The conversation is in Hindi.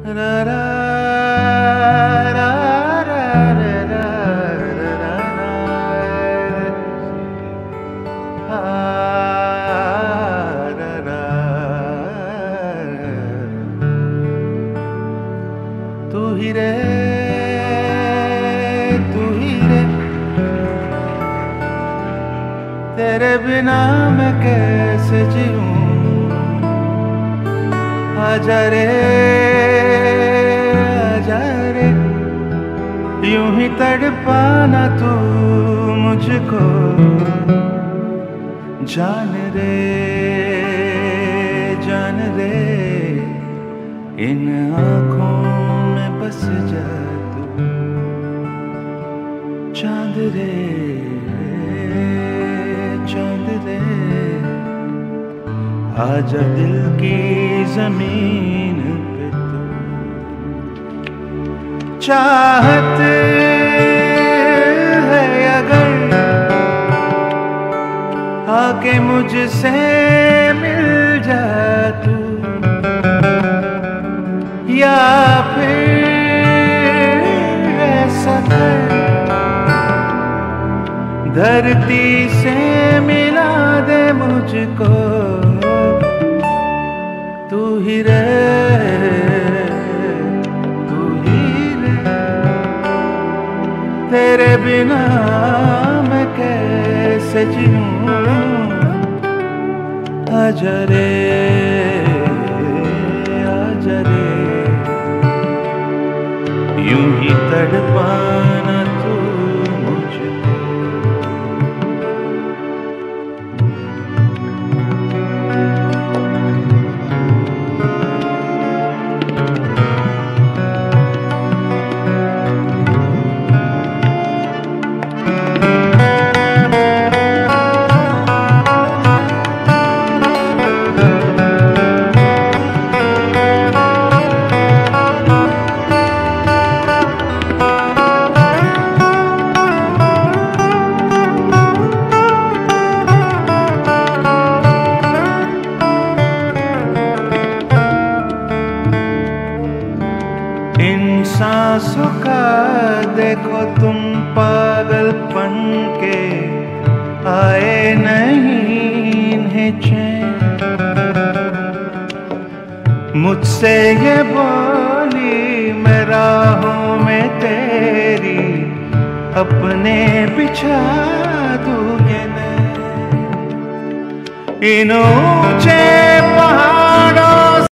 रा रा रा रा रा रा रा तू ही रे तेरे बिना मैं कैसे जीऊं। आजा रे यूं ही तड़पाना तू मुझको। जान रे इन आँखों में बस जा तू। चांद रे आजा दिल की जमीन पे तू। चाहत है अगर आके मुझसे मिल जा तू, या फिर ऐसा कर धरती से मिला दे मुझको। तू ही रे तेरे बिना मैं कैसे जीऊं। आजा रे यूं ही तड़पाना तू मुझको। इन सांसों का देखो तुम पागलपन के आए नहीं इन्हें चैन। मुझसे ये बोली मैं राहों में तेरी अपने बिछा दूँ। इन ऊंचे पहाड़